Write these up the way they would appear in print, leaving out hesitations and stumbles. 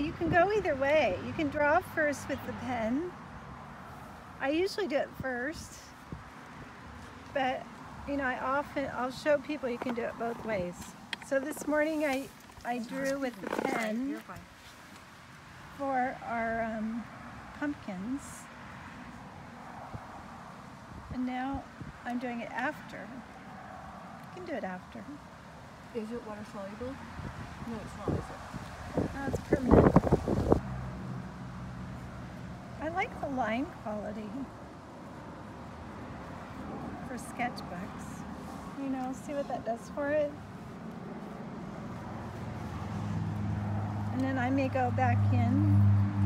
you can go either way. You can draw first with the pen. I usually do it first, but you know, I'll show people you can do it both ways. So this morning I drew with the pen for our pumpkins, and now I'm doing it after. You can do it after. Is it water soluble? No, it's not, is it? No, it's permanent. I like the line quality for sketchbooks. You know, see what that does for it. And then I may go back in.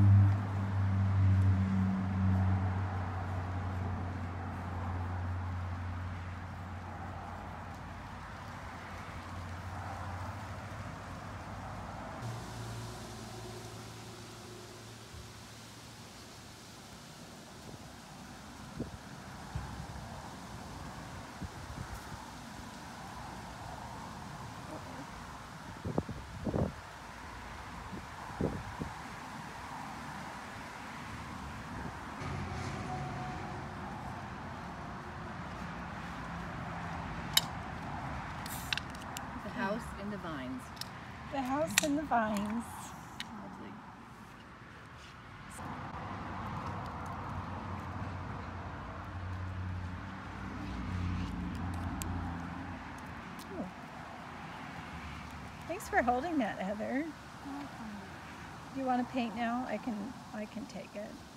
The house in the vines. The house in the vines. Lovely. Ooh. Thanks for holding that, Heather. Do you want to paint now? I can take it.